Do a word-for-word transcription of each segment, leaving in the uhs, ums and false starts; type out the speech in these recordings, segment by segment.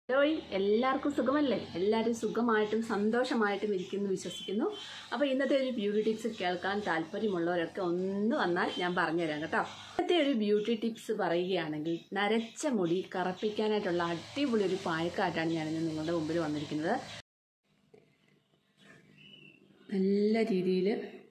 ഹലോയ്, എല്ലാവർക്കും സുഖമല്ലേ? എല്ലാവരും സുഖമായിട്ടും സന്തോഷമായിട്ടും ഇരിക്കുന്നു വിശ്വസിക്കുന്നു. അപ്പോൾ ഇന്നത്തെ ഒരു ബ്യൂട്ടി ടിപ്സ് കേൾക്കാൻ താല്പര്യമുള്ളവരൊക്കെ ഒന്ന് വന്നാൽ ഞാൻ പറഞ്ഞുതരാം കേട്ടോ. ഇന്നത്തെ ഒരു ബ്യൂട്ടി ടിപ്സ് പറയുകയാണെങ്കിൽ നരച്ച മുടി കറുപ്പിക്കാനായിട്ടുള്ള അടിപൊളി ഒരു പായ്ക്കായിട്ടാണ് ഞാനിന്ന് നിങ്ങളുടെ മുമ്പിൽ വന്നിരിക്കുന്നത്. നല്ല രീതിയിൽ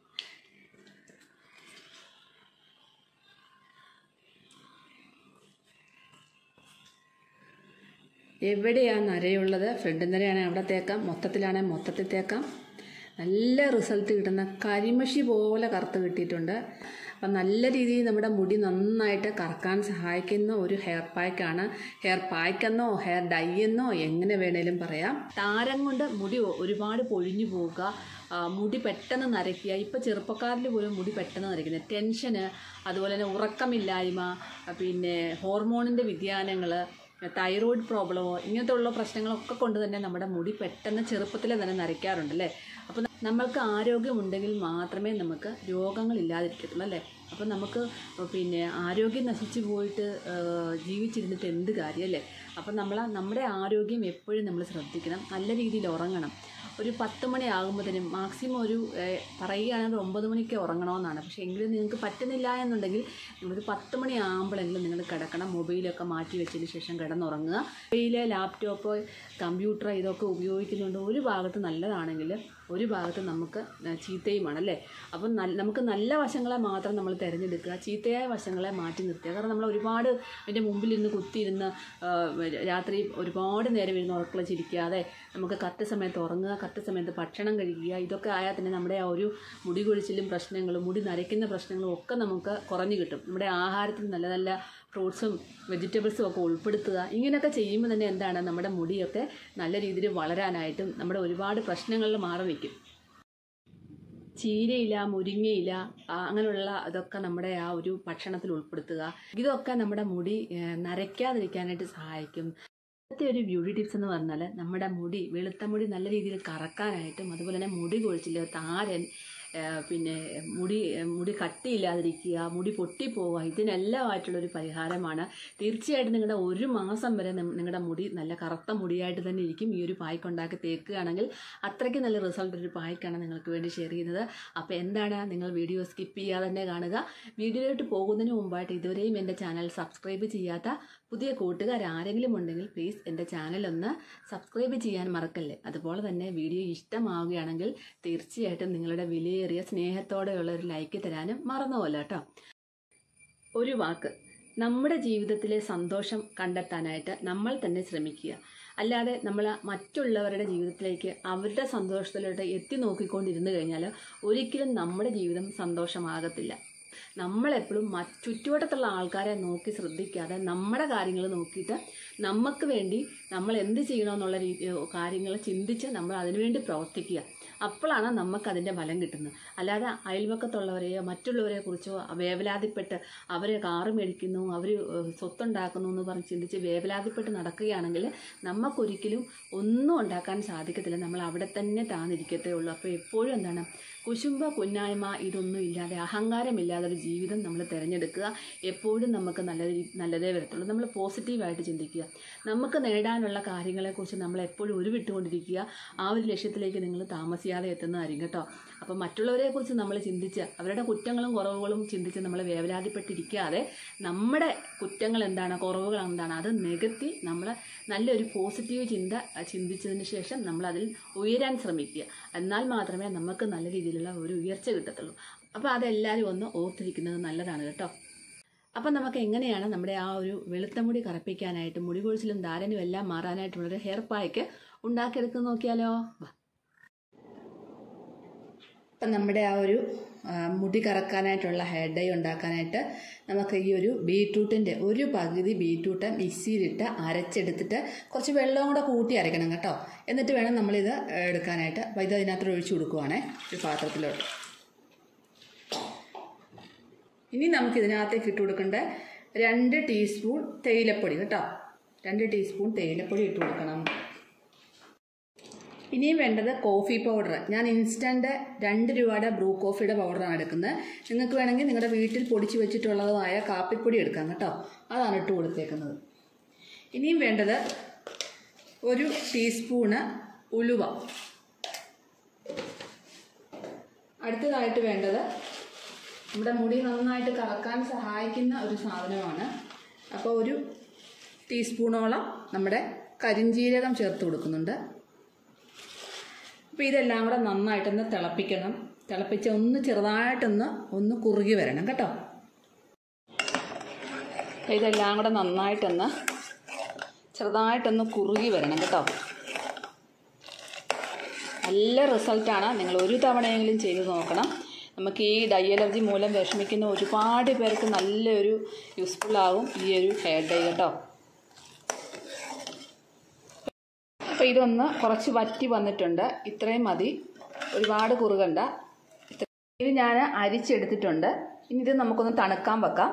എവിടെയാണ് നരയുള്ളത്, ഫ്രണ്ട് നരയാണെങ്കിൽ അവിടെ തേക്കാം, മൊത്തത്തിലാണെങ്കിൽ മൊത്തത്തിൽ തേക്കാം. നല്ല റിസൾട്ട് കിട്ടുന്ന കരിമഷി പോലെ കറുത്ത് കിട്ടിയിട്ടുണ്ട്. അപ്പം നല്ല രീതിയിൽ നമ്മുടെ മുടി നന്നായിട്ട് കറക്കാൻ സഹായിക്കുന്ന ഒരു ഹെയർ പായ്ക്കാണ്. ഹെയർ പായ്ക്കെന്നോ ഹെയർ ഡൈ എന്നോ എങ്ങനെ വേണേലും പറയാം. താരം കൊണ്ട് മുടി ഒരുപാട് പൊഴിഞ്ഞു പോവുക, മുടി പെട്ടെന്ന് നരയ്ക്കുക. ഇപ്പോൾ ചെറുപ്പക്കാരിൽ പോലും മുടി പെട്ടെന്ന് നരയ്ക്കുന്നത് ടെൻഷന്, അതുപോലെ തന്നെ ഉറക്കമില്ലായ്മ, പിന്നെ ഹോർമോണിൻ്റെ വ്യതിയാനങ്ങൾ, തൈറോയ്ഡ് പ്രോബ്ലമോ ഇങ്ങനത്തെ ഉള്ള പ്രശ്നങ്ങളൊക്കെ കൊണ്ട് തന്നെ നമ്മുടെ മുടി പെട്ടെന്ന് ചെറുപ്പത്തിലെ തന്നെ നരയ്ക്കാറുണ്ടല്ലേ. അപ്പോൾ നമ്മൾക്ക് ആരോഗ്യമുണ്ടെങ്കിൽ മാത്രമേ നമുക്ക് രോഗങ്ങളില്ലാതിരിക്കത്തുള്ളൂ അല്ലേ. അപ്പോൾ നമുക്ക് പിന്നെ ആരോഗ്യം നശിച്ചു പോയിട്ട് ജീവിച്ചിരുന്നിട്ട് എന്ത് കാര്യമല്ലേ. അപ്പം നമ്മൾ നമ്മുടെ ആരോഗ്യം എപ്പോഴും നമ്മൾ ശ്രദ്ധിക്കണം. നല്ല രീതിയിൽ ഉറങ്ങണം. ഒരു പത്ത് മണി ആകുമ്പോഴത്തേനും മാക്സിമം ഒരു പറയുകയാണെങ്കിൽ ഒമ്പത് മണിക്ക് ഉറങ്ങണമെന്നാണ്. പക്ഷേ എങ്കിലും നിങ്ങൾക്ക് പറ്റുന്നില്ല എന്നുണ്ടെങ്കിൽ നിങ്ങളൊരു പത്ത് മണി ആകുമ്പോഴെങ്കിലും നിങ്ങൾ കിടക്കണം. മൊബൈലൊക്കെ മാറ്റി വെച്ചതിന് ശേഷം കിടന്നുറങ്ങുക. മൊബൈൽ, ലാപ്ടോപ്പ്, കമ്പ്യൂട്ടർ ഇതൊക്കെ ഉപയോഗിക്കുന്നുണ്ട്. ഒരു ഭാഗത്ത് നല്ലതാണെങ്കിൽ ഒരു ഭാഗത്ത് നമുക്ക് ചീത്തയുമാണല്ലേ. അപ്പം നല്ല നമുക്ക് നല്ല വശങ്ങളെ മാത്രം നമ്മൾ തിരഞ്ഞെടുക്കുക, ചീത്തയായ വശങ്ങളെ മാറ്റി നിർത്തുക. കാരണം നമ്മൾ ഒരുപാട് അതിൻ്റെ മുമ്പിലിരുന്ന് കുത്തിയിരുന്ന് രാത്രി ഒരുപാട് നേരം ഇരുന്ന് ഉറക്കളച്ചിരിക്കാതെ നമുക്ക് കറക്റ്റ് സമയത്ത് ഉറങ്ങുക, കറക്റ്റ് സമയത്ത് ഭക്ഷണം കഴിക്കുക. ഇതൊക്കെ ആയാൽ തന്നെ നമ്മുടെ ആ ഒരു മുടി കൊഴിച്ചിലും പ്രശ്നങ്ങളും മുടി നരയ്ക്കുന്ന പ്രശ്നങ്ങളും ഒക്കെ നമുക്ക് കുറഞ്ഞു കിട്ടും. നമ്മുടെ ആഹാരത്തിൽ നല്ല നല്ല ഫ്രൂട്ട്സും വെജിറ്റബിൾസും ഒക്കെ ഉൾപ്പെടുത്തുക. ഇങ്ങനെയൊക്കെ ചെയ്യുമ്പോൾ തന്നെ എന്താണ്, നമ്മുടെ മുടിയൊക്കെ നല്ല രീതിയിൽ വളരാനായിട്ടും നമ്മുടെ ഒരുപാട് പ്രശ്നങ്ങളിൽ മാറി നിൽക്കും. ചീരയില, മുരിങ്ങയില അങ്ങനെയുള്ള ഇതൊക്കെ നമ്മുടെ ആ ഒരു ഭക്ഷണത്തിൽ ഉൾപ്പെടുത്തുക. ഇതൊക്കെ നമ്മുടെ മുടി നരയ്ക്കാതിരിക്കാനായിട്ട് സഹായിക്കും. ഇന്നത്തെ ഒരു ബ്യൂട്ടി ടിപ്സ് എന്ന് പറഞ്ഞാൽ നമ്മുടെ മുടി, വെളുത്ത മുടി നല്ല രീതിയിൽ കറക്കാനായിട്ടും അതുപോലെ തന്നെ മുടി കൊഴിച്ചിൽ, താരൻ, പിന്നെ മുടി മുടി കട്ടിയില്ലാതിരിക്കുക, മുടി പൊട്ടിപ്പോവുക, ഇതിനെല്ലാമായിട്ടുള്ളൊരു പരിഹാരമാണ്. തീർച്ചയായിട്ടും നിങ്ങളുടെ ഒരു മാസം വരെ നിങ്ങളുടെ മുടി നല്ല കറുത്ത മുടിയായിട്ട് തന്നെ ഇരിക്കും. ഈ ഒരു പായ്ക്ക് ഉണ്ടാക്കി തേക്കുകയാണെങ്കിൽ അത്രയ്ക്ക് നല്ല റിസൾട്ട് ഒരു പായ്ക്കാണ് നിങ്ങൾക്ക് വേണ്ടി ഷെയർ ചെയ്യുന്നത്. അപ്പോൾ എന്താണ്, നിങ്ങൾ വീഡിയോ സ്കിപ്പ് ചെയ്യാതെ തന്നെ കാണുക. വീഡിയോയിലോട്ട് പോകുന്നതിന് മുമ്പായിട്ട് ഇതുവരെയും എൻ്റെ ചാനൽ സബ്സ്ക്രൈബ് ചെയ്യാത്ത പുതിയ കൂട്ടുകാർ ആരെങ്കിലും ഉണ്ടെങ്കിൽ പ്ലീസ് എൻ്റെ ചാനലൊന്ന് സബ്സ്ക്രൈബ് ചെയ്യാൻ മറക്കല്ലേ. അതുപോലെ തന്നെ വീഡിയോ ഇഷ്ടമാവുകയാണെങ്കിൽ തീർച്ചയായിട്ടും നിങ്ങളുടെ വിലയേറിയ സ്നേഹത്തോടെയുള്ള ഒരു ലൈക്ക് തരാനും മറന്നുപോകല്ലോ കേട്ടോ. ഒരു വാക്ക്, നമ്മുടെ ജീവിതത്തിലെ സന്തോഷം കണ്ടെത്താനായിട്ട് നമ്മൾ തന്നെ ശ്രമിക്കുക. അല്ലാതെ നമ്മൾ മറ്റുള്ളവരുടെ ജീവിതത്തിലേക്ക് അവരുടെ സന്തോഷത്തിലോട്ട് എത്തി നോക്കിക്കൊണ്ടിരുന്നു കഴിഞ്ഞാൽ ഒരിക്കലും നമ്മുടെ ജീവിതം സന്തോഷമാകത്തില്ല. നമ്മളെപ്പോഴും മറ്റ് ചുറ്റുവട്ടത്തുള്ള ആൾക്കാരെ നോക്കി ശ്രദ്ധിക്കാതെ നമ്മുടെ കാര്യങ്ങൾ നോക്കിയിട്ട് നമുക്ക് വേണ്ടി നമ്മൾ എന്ത് ചെയ്യണമെന്നുള്ള രീതി കാര്യങ്ങൾ ചിന്തിച്ച് നമ്മൾ അതിനുവേണ്ടി പ്രവർത്തിക്കുക. അപ്പോഴാണ് നമുക്കതിൻ്റെ ഫലം കിട്ടുന്നത്. അല്ലാതെ അയൽവക്കത്തുള്ളവരെയോ മറ്റുള്ളവരെ കുറിച്ചോ വേവലാതിപ്പെട്ട് അവർ കാറ് മേടിക്കുന്നു, അവർ സ്വത്തുണ്ടാക്കുന്നു എന്ന് പറഞ്ഞ് ചിന്തിച്ച് വേവലാതിപ്പെട്ട് നടക്കുകയാണെങ്കിൽ നമുക്കൊരിക്കലും ഒന്നും ഉണ്ടാക്കാൻ സാധിക്കത്തില്ല. നമ്മൾ അവിടെ തന്നെ താന്നിരിക്കത്തേ ഉള്ളൂ. അപ്പോൾ എപ്പോഴും എന്താണ്, കുശുമ്പ കുന്നായ്മ ഇതൊന്നും ഇല്ലാതെ അഹങ്കാരമില്ലാതെ ഒരു ജീവിതം നമ്മൾ തിരഞ്ഞെടുക്കുക. എപ്പോഴും നമുക്ക് നല്ല നല്ലതേ വരത്തുള്ളൂ. നമ്മൾ പോസിറ്റീവായിട്ട് ചിന്തിക്കുക. നമുക്ക് നേടാനുള്ള കാര്യങ്ങളെക്കുറിച്ച് നമ്മൾ എപ്പോഴും ഉരുവിട്ടുകൊണ്ടിരിക്കുക. ആ ഒരു ലക്ഷ്യത്തിലേക്ക് നിങ്ങൾ താമസിയാതെ എത്തുന്നതായിരിക്കും കേട്ടോ. അപ്പോൾ മറ്റുള്ളവരെക്കുറിച്ച് നമ്മൾ ചിന്തിച്ച് അവരുടെ കുറ്റങ്ങളും കുറവുകളും ചിന്തിച്ച് നമ്മൾ വേവലാതിപ്പെട്ടിരിക്കാതെ നമ്മുടെ കുറ്റങ്ങൾ എന്താണ്, കുറവുകൾ എന്താണ്, അത് നികത്തി നമ്മൾ നല്ലൊരു പോസിറ്റീവ് ചിന്ത ചിന്തിച്ചതിന് ശേഷം നമ്മൾ അതിൽ ഉയരാൻ ശ്രമിക്കുക. എന്നാൽ മാത്രമേ നമുക്ക് നല്ല രീതിയിലുള്ള ഒരു ഉയർച്ച കിട്ടത്തുള്ളൂ. അപ്പോൾ അതെല്ലാവരും ഒന്ന് ഓർത്തിരിക്കുന്നത് നല്ലതാണ് കേട്ടോ. അപ്പം നമുക്ക് എങ്ങനെയാണ് നമ്മുടെ ആ ഒരു വെളുത്ത മുടി കറുപ്പിക്കാനായിട്ട് മുടി കൊഴിച്ചിലും ധാരനും എല്ലാം മാറാനായിട്ടുള്ളൊരു ഹെയർ പായ്ക്ക് ഉണ്ടാക്കിയെടുക്കുന്ന നോക്കിയാലോ. അപ്പം നമ്മുടെ ആ ഒരു മുടി കറക്കാനായിട്ടുള്ള ഹെയർ ഡൈ ഉണ്ടാക്കാനായിട്ട് നമുക്ക് ഈ ഒരു ബീറ്റ്റൂട്ടിൻ്റെ ഒരു പകുതി ബീറ്റ്റൂട്ട് മിക്സിയിലിട്ട് അരച്ചെടുത്തിട്ട് കുറച്ച് വെള്ളവും കൂടെ കൂട്ടി അരയ്ക്കണം കേട്ടോ. എന്നിട്ട് വേണം നമ്മളിത് എടുക്കാനായിട്ട്. അപ്പോൾ ഇത് അതിനകത്ത് ഒഴിച്ചു കൊടുക്കുവാണേ ഒരു പാത്രത്തിലോട്ട്. ഇനി നമുക്ക് ഇതിനകത്തേക്ക് ഇട്ട് കൊടുക്കേണ്ട രണ്ട് ടീസ്പൂൺ തേയിലപ്പൊടി കേട്ടോ. രണ്ട് ടീസ്പൂൺ തേയിലപ്പൊടി ഇട്ട് കൊടുക്കണം. ഇനിയും വേണ്ടത് കോഫി പൗഡർ. ഞാൻ ഇൻസ്റ്റൻറ്റ് രണ്ട് രൂപയുടെ ബ്രൂ കോഫിയുടെ പൗഡറാണ് എടുക്കുന്നത്. നിങ്ങൾക്ക് വേണമെങ്കിൽ നിങ്ങളുടെ വീട്ടിൽ പൊടിച്ച് വെച്ചിട്ടുള്ളതുമായ കാപ്പിപ്പൊടി എടുക്കാം കേട്ടോ. അതാണ് ഇട്ട് കൊടുത്തേക്കുന്നത്. ഇനിയും വേണ്ടത് ഒരു ടീസ്പൂണ് ഉലുവ. അടുത്തതായിട്ട് വേണ്ടത് നമ്മുടെ മുടി നന്നായിട്ട് കറക്കാൻ സഹായിക്കുന്ന ഒരു സാധനമാണ്. അപ്പോൾ ഒരു ടീസ്പൂണോളം നമ്മുടെ കരിഞ്ജീരകം ചേർത്ത് കൊടുക്കുന്നുണ്ട്. അപ്പോൾ ഇതെല്ലാം കൂടെ നന്നായിട്ടൊന്ന് തിളപ്പിക്കണം. തിളപ്പിച്ച് ഒന്ന് ചെറുതായിട്ടൊന്ന് ഒന്ന് കുറുകി വരണം കേട്ടോ. ഇതെല്ലാം കൂടെ നന്നായിട്ടൊന്ന് ചെറുതായിട്ടൊന്ന് കുറുകി വരണം കേട്ടോ. നല്ല റിസൾട്ടാണ്. നിങ്ങൾ ഒരു തവണയെങ്കിലും ചെയ്ത് നോക്കണം. നമുക്ക് ഈ ഡൈ അലർജി മൂലം വിഷമിക്കുന്ന ഒരുപാട് പേർക്ക് നല്ലൊരു യൂസ്ഫുള്ളാകും ഈ ഒരു ഹെയർ ഡൈ കേട്ടോ. അപ്പോൾ ഇതൊന്ന് കുറച്ച് വറ്റി വന്നിട്ടുണ്ട്. ഇത്രയും മതി, ഒരുപാട് കുറുകണ്ട. ഇത് ഞാൻ അരിച്ചെടുത്തിട്ടുണ്ട്. ഇനി ഇത് നമുക്കൊന്ന് തണുക്കാൻ വെക്കാം.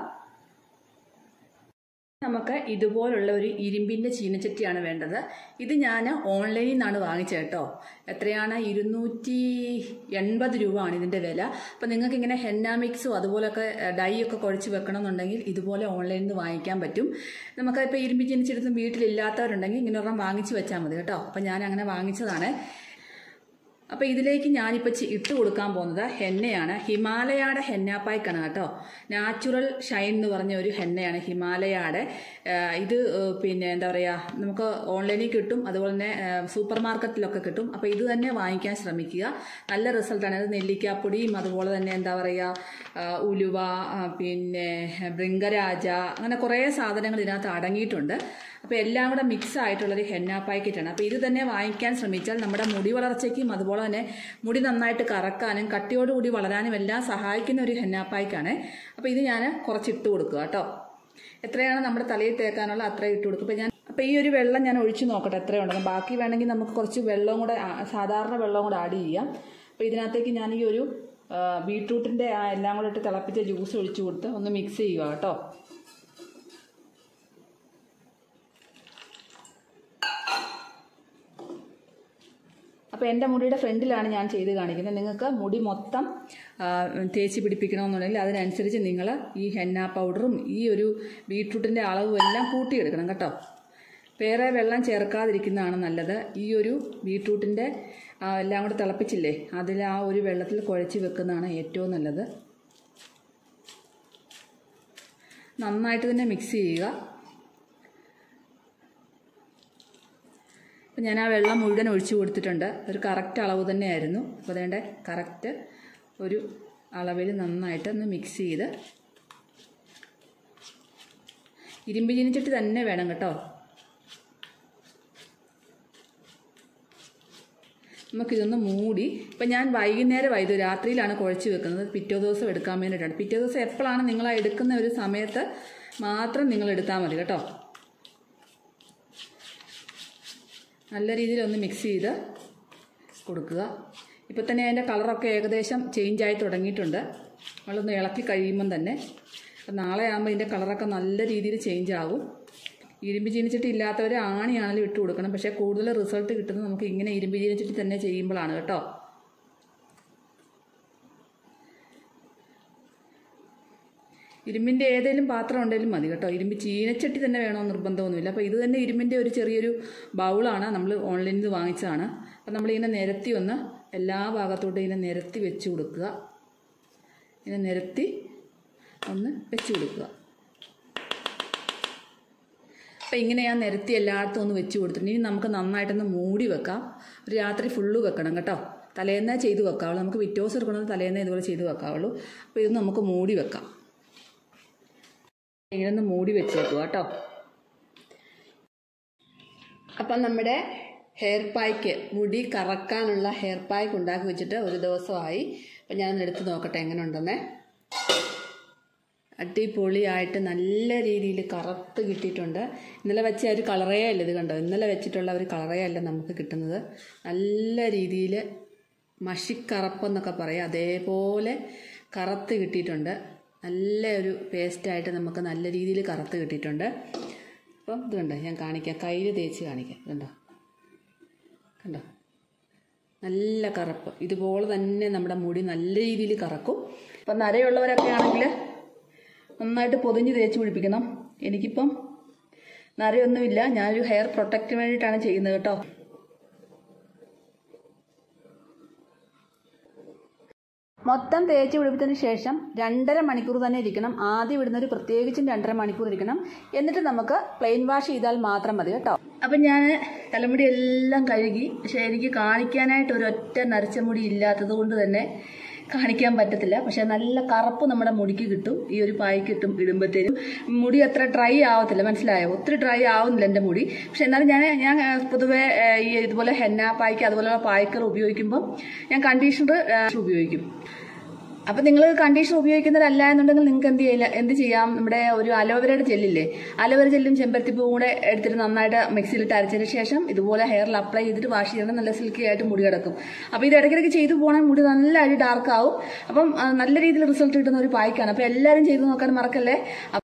നമുക്ക് ഇതുപോലുള്ള ഒരു ഇരുമ്പിൻ്റെ ചീനച്ചട്ടിയാണ് വേണ്ടത്. ഇത് ഞാൻ ഓൺലൈനിൽ നിന്നാണ് വാങ്ങിച്ചത് കേട്ടോ. എത്രയാണ്? ഇരുന്നൂറ്റി എൺപത് രൂപ ആണ് ഇതിൻ്റെ വില. അപ്പോൾ നിങ്ങൾക്ക് ഇങ്ങനെ ഹെന്ന മിക്സും അതുപോലൊക്കെ ഡൈ ഒക്കെ കുഴച്ച് വെക്കണമെന്നുണ്ടെങ്കിൽ ഇതുപോലെ ഓൺലൈനിൽ നിന്ന് വാങ്ങിക്കാൻ പറ്റും. നമുക്ക് ഇപ്പോൾ ഇരുമ്പ് ചീനച്ചട്ടി വീട്ടിലില്ലാത്തവരുണ്ടെങ്കിൽ ഇങ്ങനെ ഒരെണ്ണം വാങ്ങിച്ച് വെച്ചാൽ മതി കേട്ടോ. അപ്പോൾ ഞാൻ അങ്ങനെ വാങ്ങിച്ചതാണ്. അപ്പോൾ ഇതിലേക്ക് ഞാനിപ്പോൾ ഇട്ട് കൊടുക്കാൻ പോകുന്നത് ഹെന്നയാണ്. ഹിമാലയയുടെ ഹെന്ന പായ്ക്കാണ് കേട്ടോ. നാച്ചുറൽ ഷൈൻ എന്ന് പറഞ്ഞ ഒരു ഹെന്നയാണ് ഹിമാലയയുടെ. ഇത് പിന്നെ എന്താ പറയുക, നമുക്ക് ഓൺലൈനിൽ കിട്ടും, അതുപോലെ തന്നെ സൂപ്പർ മാർക്കറ്റിലൊക്കെ കിട്ടും. അപ്പോൾ ഇത് തന്നെ വാങ്ങിക്കാൻ ശ്രമിക്കുക. നല്ല റിസൾട്ടാണ്. അത് നെല്ലിക്കാപ്പൊടിയും അതുപോലെ തന്നെ എന്താ പറയുക ഉലുവ, പിന്നെ ഭൃംഗരാജ, അങ്ങനെ കുറേ സാധനങ്ങൾ ഇതിനകത്ത് അടങ്ങിയിട്ടുണ്ട്. അപ്പോൾ എല്ലാം കൂടെ മിക്സ് ആയിട്ടുള്ളൊരു ഹെന്ന പാക്കറ്റാണ്. അപ്പോൾ ഇത് തന്നെ വാങ്ങിക്കാൻ ശ്രമിച്ചാൽ നമ്മുടെ മുടി വളർച്ചയ്ക്കും അതുപോലെ തന്നെ മുടി നന്നായിട്ട് കറക്കാനും കട്ടിയോടുകൂടി വളരാനും എല്ലാം സഹായിക്കുന്ന ഒരു ഹെന്ന പായ്ക്കാണ്. അപ്പോൾ ഇത് ഞാൻ കുറച്ച് ഇട്ട് കൊടുക്കുക കേട്ടോ. എത്രയാണ് നമ്മുടെ തലയിൽ തേക്കാനുള്ള അത്ര ഇട്ട് കൊടുക്കും. അപ്പോൾ ഞാൻ അപ്പോൾ ഈ ഒരു വെള്ളം ഞാൻ ഒഴിച്ച് നോക്കട്ടെ എത്രയുണ്ടെന്ന്. ബാക്കി വേണമെങ്കിൽ നമുക്ക് കുറച്ച് വെള്ളവും കൂടെ, സാധാരണ വെള്ളവും കൂടെ ആഡ് ചെയ്യാം. അപ്പോൾ ഇതിനകത്തേക്ക് ഞാൻ ഈ ഒരു ബീട്രൂട്ടിൻ്റെ ആ എല്ലാം കൂടെ ഇട്ട് തിളപ്പിച്ച ജ്യൂസ് ഒഴിച്ച് കൊടുത്ത് ഒന്ന് മിക്സ് ചെയ്യുക കേട്ടോ. അപ്പോൾ എൻ്റെ മുടിയുടെ ഫ്രണ്ടിലാണ് ഞാൻ ചെയ്ത് കാണിക്കുന്നത്. നിങ്ങൾക്ക് മുടി മൊത്തം തേച്ച് പിടിപ്പിക്കണമെന്നുണ്ടെങ്കിൽ അതിനനുസരിച്ച് നിങ്ങൾ ഈ ഹെന്ന പൗഡറും ഈ ഒരു ബീട്രൂട്ടിൻ്റെ അളവും എല്ലാം കൂട്ടിയെടുക്കണം കേട്ടോ. വേറെ വെള്ളം ചേർക്കാതിരിക്കുന്നതാണ് നല്ലത്. ഈ ഒരു ബീട്രൂട്ടിൻ്റെ എല്ലാം കൂടെ തിളപ്പിച്ചില്ലേ, അതിൽ ആ ഒരു വെള്ളത്തിൽ കുഴച്ച് വെക്കുന്നതാണ് ഏറ്റവും നല്ലത്. നന്നായിട്ട് തന്നെ മിക്സ് ചെയ്യുക. അപ്പം ഞാൻ ആ വെള്ളം മുഴുവൻ ഒഴിച്ചു കൊടുത്തിട്ടുണ്ട്. ഒരു കറക്റ്റ് അളവ് തന്നെയായിരുന്നു. അപ്പോൾ അതേണ്ട കറക്റ്റ് ഒരു അളവിൽ നന്നായിട്ട് ഒന്ന് മിക്സ് ചെയ്ത്, ഇരുമ്പ് ചീനച്ചട്ടി തന്നെ വേണം കേട്ടോ. നമുക്കിതൊന്ന് മൂടി, ഇപ്പം ഞാൻ വൈകുന്നേരം ഇത് രാത്രിയിലാണ് കുഴച്ച് വെക്കുന്നത്. പിറ്റേ ദിവസം എടുക്കാൻ വേണ്ടിയിട്ടാണ്. പിറ്റേ ദിവസം എപ്പോഴാണ് നിങ്ങൾ എടുക്കുന്ന ഒരു സമയത്ത് മാത്രം നിങ്ങൾ എടുത്താൽ മതി കേട്ടോ. നല്ല രീതിയിലൊന്ന് മിക്സ് ചെയ്ത് കൊടുക്കുക. ഇപ്പോൾ തന്നെ അതിൻ്റെ കളറൊക്കെ ഏകദേശം ചേഞ്ചായി തുടങ്ങിയിട്ടുണ്ട്. നമ്മളൊന്ന് ഇളക്കി കഴിയുമ്പം തന്നെ. അപ്പം നാളെ ആകുമ്പോൾ ഇതിൻ്റെ കളറൊക്കെ നല്ല രീതിയിൽ ചേഞ്ച് ആകും. ഇരുമ്പ് ചീനച്ചട്ടി ഇല്ലാത്തവർ ആണിയാണെങ്കിലും ഇട്ട് കൊടുക്കണം. പക്ഷേ കൂടുതൽ റിസൾട്ട് കിട്ടുന്നത് നമുക്ക് ഇങ്ങനെ ഇരുമ്പ് ചീനച്ചട്ടി തന്നെ ചെയ്യുമ്പോഴാണ് കേട്ടോ. ഇരുമ്പിൻ്റെ ഏതെങ്കിലും പാത്രം ഉണ്ടെങ്കിലും മതി കേട്ടോ. ഇരുമ്പ് ചീനച്ചട്ടി തന്നെ വേണമെന്ന് നിർബന്ധമൊന്നുമില്ല. അപ്പോൾ ഇത് തന്നെ ഇരുമ്പിൻ്റെ ഒരു ചെറിയൊരു ബൗളാണ്, നമ്മൾ ഓൺലൈനിൽ നിന്ന് വാങ്ങിച്ചതാണ്. അപ്പോൾ നമ്മളിങ്ങനെ നിരത്തി ഒന്ന് എല്ലാ ഭാഗത്തോട്ടും ഇങ്ങനെ നിരത്തി വെച്ച് കൊടുക്കുക. ഇങ്ങനെ നിരത്തി ഒന്ന് വെച്ച് കൊടുക്കുക. അപ്പോൾ ഇങ്ങനെ ഞാൻ നിരത്തി എല്ലായിടത്തും ഒന്ന് വെച്ച് കൊടുത്തിട്ടുണ്ട്. ഇനി നമുക്ക് നന്നായിട്ടൊന്ന് മൂടി വെക്കാം. ഒരു രാത്രി ഫുള്ള് വെക്കണം കേട്ടോ. തലേന്നേ ചെയ്ത് വെക്കാവുള്ളൂ. നമുക്ക് പിറ്റേ ദിവസം എടുക്കുന്നത് തലേന്നേ ഇതുപോലെ ചെയ്ത് വെക്കാവുള്ളൂ. അപ്പോൾ ഇത് നമുക്ക് മൂടി വെക്കാം. ഇങ്ങനെ ഒന്ന് മൂടി വെച്ചേക്കുക കേട്ടോ. അപ്പം നമ്മുടെ ഹെയർ പായ്ക്ക്, മുടി കറക്കാനുള്ള ഹെയർ പായ്ക്ക് ഉണ്ടാക്കി വെച്ചിട്ട് ഒരു ദിവസമായി. അപ്പം ഞാനൊന്ന് എടുത്ത് നോക്കട്ടെ എങ്ങനെ ഉണ്ടെന്നേ. അടിപൊളിയായിട്ട് നല്ല രീതിയിൽ കറുത്ത് കിട്ടിയിട്ടുണ്ട്. ഇന്നലെ വെച്ച ഒരു കളറേ അല്ല ഇത് കണ്ടോ. ഇന്നലെ വെച്ചിട്ടുള്ള ഒരു കളറേ അല്ല നമുക്ക് കിട്ടുന്നത്. നല്ല രീതിയിൽ മഷിക്കറുപ്പെന്നൊക്കെ പറയാം, അതേപോലെ കറുത്ത് കിട്ടിയിട്ടുണ്ട്. നല്ല ഒരു പേസ്റ്റായിട്ട് നമുക്ക് നല്ല രീതിയിൽ കറുത്ത് കിട്ടിയിട്ടുണ്ട്. അപ്പം ഇത് കണ്ടോ, ഞാൻ കാണിക്കാം, കയ്യിൽ തേച്ച് കാണിക്കാം. കണ്ടോ കണ്ടോ നല്ല കറുപ്പ്. ഇതുപോലെ തന്നെ നമ്മുടെ മുടി നല്ല രീതിയിൽ കറക്കും. അപ്പം നരയുള്ളവരൊക്കെ ആണെങ്കിൽ നന്നായിട്ട് പൊതിഞ്ഞ് തേച്ച് പിടിപ്പിക്കണം. എനിക്കിപ്പം നരയൊന്നുമില്ല. ഞാനൊരു ഹെയർ പ്രൊട്ടക്റ്റിന് വേണ്ടിയിട്ടാണ് ചെയ്യുന്നത് കേട്ടോ. മൊത്തം തേച്ച് പിടിപ്പിച്ചതിന് ശേഷം രണ്ടര മണിക്കൂർ തന്നെ ഇരിക്കണം. ആദ്യം ഇടുന്നൊരു പ്രത്യേകിച്ചും രണ്ടര മണിക്കൂർ ഇരിക്കണം. എന്നിട്ട് നമുക്ക് പ്ലെയിൻ വാഷ് ചെയ്താൽ മാത്രം മതി കേട്ടോ. അപ്പം ഞാൻ തലമുടി എല്ലാം കഴുകി. പക്ഷേ എനിക്ക് കാണിക്കാനായിട്ട് ഒരൊറ്റ നരച്ച മുടി ഇല്ലാത്തത് കൊണ്ട് തന്നെ കാണിക്കാൻ പറ്റത്തില്ല. പക്ഷെ നല്ല കറുപ്പ് നമ്മുടെ മുടിക്ക് കിട്ടും. ഈ ഒരു പായ്ക്ക് കിട്ടും ഇടുമ്പോഴത്തേനും. മുടി അത്ര ഡ്രൈ ആവത്തില്ല, മനസ്സിലായോ? ഒത്തിരി ഡ്രൈ ആവുന്നില്ല എൻ്റെ മുടി. പക്ഷെ എന്നാലും ഞാൻ ഞാൻ പൊതുവെ ഈ ഇതുപോലെ ഹെന്ന പായ്ക്ക് അതുപോലെയുള്ള പായ്ക്കർ ഉപയോഗിക്കുമ്പം ഞാൻ കണ്ടീഷണർ ഉപയോഗിക്കും. അപ്പം നിങ്ങൾ കണ്ടീഷണർ ഉപയോഗിക്കുന്നവരല്ല എന്നുണ്ടെങ്കിൽ നിങ്ങൾക്ക് എന്ത് ചെയ്യില്ല എന്ത് ചെയ്യാം നമ്മുടെ ഒരു അലോവേരയുടെ ജെല്ലില്ലേ, അലോവേര ജെല്ലും ചെമ്പരത്തിപ്പൂ കൂടെ എടുത്തിട്ട് നന്നായിട്ട് മിക്സിയിലിട്ട് അരച്ചതിന് ശേഷം ഇതുപോലെ ഹെയറിൽ അപ്ലൈ ചെയ്തിട്ട് വാഷ് ചെയ്യണം. നല്ല സിൽക്കി ആയിട്ട് മുടി കിടക്കും. അപ്പോൾ ഇത് ഇടയ്ക്കിടയ്ക്ക് ചെയ്തു പോകണമെങ്കിൽ മുടി നല്ലതായിട്ട് ഡാർക്ക് ആവും. അപ്പം നല്ല രീതിയിൽ റിസൾട്ട് കിട്ടുന്ന ഒരു പായ്ക്കാണ്. അപ്പോൾ എല്ലാവരും ചെയ്ത് നോക്കാൻ മറക്കല്ലേ.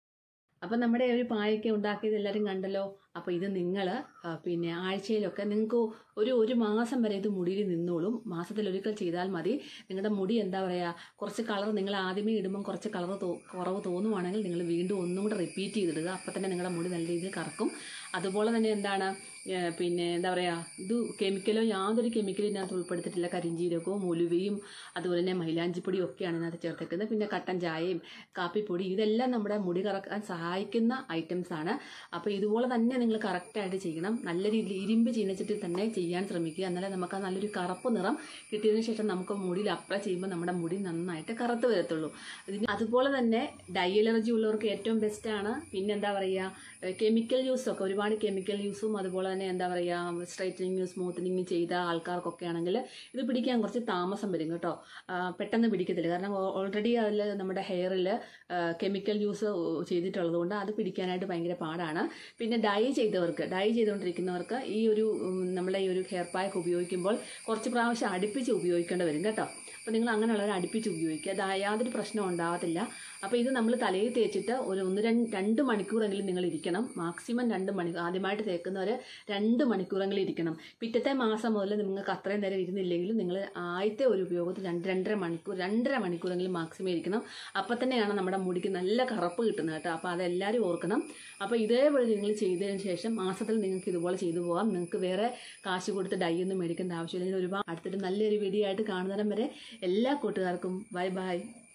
അപ്പം നമ്മുടെ ഒരു പായ്ക്ക് ഉണ്ടാക്കിയത് എല്ലാവരും കണ്ടല്ലോ. അപ്പോൾ ഇത് നിങ്ങൾ പിന്നെ ആഴ്ചയിലൊക്കെ നിങ്ങൾക്ക് ഒരു ഒരു മാസം വരെ ഇത് മുടിയിൽ നിന്നോളും. മാസത്തിലൊരിക്കൽ ചെയ്താൽ മതി. നിങ്ങളുടെ മുടി എന്താ പറയുക, കുറച്ച് കളർ നിങ്ങൾ ആദ്യമേ ഇടുമ്പം കുറച്ച് കളർ തോ കുറവ് തോന്നുവാണെങ്കിൽ നിങ്ങൾ വീണ്ടും ഒന്നും കൂടെ റിപ്പീറ്റ് ചെയ്തിടുക. അപ്പം തന്നെ നിങ്ങളുടെ മുടി നല്ല രീതിയിൽ കറക്കും. അതുപോലെ തന്നെ എന്താണ് പിന്നെ എന്താ പറയുക, ഇത് കെമിക്കലോ യാതൊരു കെമിക്കലും ഇതിനകത്ത് ഉൾപ്പെടുത്തിയിട്ടില്ല. കരിഞ്ചീരകവും ഉലുവയും അതുപോലെ തന്നെ മൈലാഞ്ചിപ്പൊടിയും ഒക്കെയാണ് ഇതിനകത്ത് ചേർത്തിരിക്കുന്നത്. പിന്നെ കട്ടൻ ചായയും കാപ്പിപ്പൊടി ഇതെല്ലാം നമ്മുടെ മുടി കറക്കാൻ സഹായിക്കുന്ന ഐറ്റംസ് ആണ്. അപ്പോൾ ഇതുപോലെ തന്നെ നിങ്ങൾ കറക്റ്റായിട്ട് ചെയ്യണം. നല്ല രീതിയിൽ ഇരുമ്പ് ചീനച്ചട്ടിൽ തന്നെ ചെയ്യാൻ ശ്രമിക്കുക. എന്നാലേ നമുക്ക് ആ നല്ലൊരു കറുപ്പ് നിറം കിട്ടിയതിന് ശേഷം നമുക്ക് മുടിയിൽ അപ്ലൈ ചെയ്യുമ്പോൾ നമ്മുടെ മുടി നന്നായിട്ട് കറുത്ത് വരത്തുള്ളൂ. ഇതിന് അതുപോലെ തന്നെ ഡൈ അലർജി ഉള്ളവർക്ക് ഏറ്റവും ബെസ്റ്റാണ്. പിന്നെ എന്താ പറയുക, കെമിക്കൽ യൂസൊക്കെ ഒരുപാട് കെമിക്കൽ യൂസും അതുപോലെ തന്നെ എന്താ പറയുക സ്ട്രൈറ്റനിങ് സ്മൂത്തനിങ് ചെയ്ത ആൾക്കാർക്കൊക്കെ ആണെങ്കിൽ ഇത് പിടിക്കാൻ കുറച്ച് താമസം വരും കേട്ടോ. പെട്ടെന്ന് പിടിക്കത്തില്ല. കാരണം ഓൾറെഡി അതിൽ നമ്മുടെ ഹെയറിൽ കെമിക്കൽ യൂസ് ചെയ്തിട്ടുള്ളത് കൊണ്ട് അത് പിടിക്കാനായിട്ട് ഭയങ്കര പാടാണ്. പിന്നെ ഡൈ ചെയ്തവർക്ക് ഡൈ ചെയ്തുകൊണ്ടിരിക്കുന്നവർക്ക് ഈ ഒരു നമ്മളെ ഈ ഒരു ഹെയർ പാക്ക് ഉപയോഗിക്കുമ്പോൾ കുറച്ച് പ്രാവശ്യം അടുപ്പിച്ച് ഉപയോഗിക്കേണ്ടി വരും കേട്ടോ. അപ്പോൾ നിങ്ങൾ അങ്ങനെയുള്ളവർ അടുപ്പിച്ച് ഉപയോഗിക്കുക. അത് യാതൊരു പ്രശ്നവും ഉണ്ടാകത്തില്ല. അപ്പോൾ ഇത് നമ്മൾ തലയിൽ തേച്ചിട്ട് ഒരു ഒന്ന് രണ്ട് രണ്ട് മണിക്കൂറെങ്കിലും നിങ്ങൾ ഇരിക്കണം. മാക്സിമം രണ്ട് മണിക്കൂർ. ആദ്യമായിട്ട് തേക്കുന്നവർ രണ്ട് മണിക്കൂറെങ്കിലും ഇരിക്കണം. പിറ്റത്തെ മാസം മുതൽ നിങ്ങൾക്ക് അത്രയും നേരം ഇരുന്നില്ലെങ്കിലും നിങ്ങൾ ആദ്യത്തെ ഒരു ഉപയോഗത്തിൽ രണ്ട് രണ്ടര മണിക്കൂർ രണ്ടര മണിക്കൂറെങ്കിലും മാക്സിമം ഇരിക്കണം. അപ്പോൾ തന്നെയാണ് നമ്മുടെ മുടിക്ക് നല്ല കറുപ്പ് കിട്ടുന്നത് കേട്ടോ. അപ്പോൾ അതെല്ലാവരും ഓർക്കണം. അപ്പോൾ ഇതേപോലെ നിങ്ങൾ ചെയ്തതിന് ശേഷം മാസത്തിൽ നിങ്ങൾക്ക് ഇതുപോലെ ചെയ്തു പോകാം. നിങ്ങൾക്ക് വേറെ കാശ് കൊടുത്ത് ഡൈ ഒന്നും മേടിക്കേണ്ട ആവശ്യമില്ല. ഒരുപാട് അടുത്തൊരു നല്ലൊരു വീഡിയോ ആയിട്ട് കാണുന്നതരം വരെ എല്ലാ കൂട്ടുകാർക്കും ബൈ ബൈ.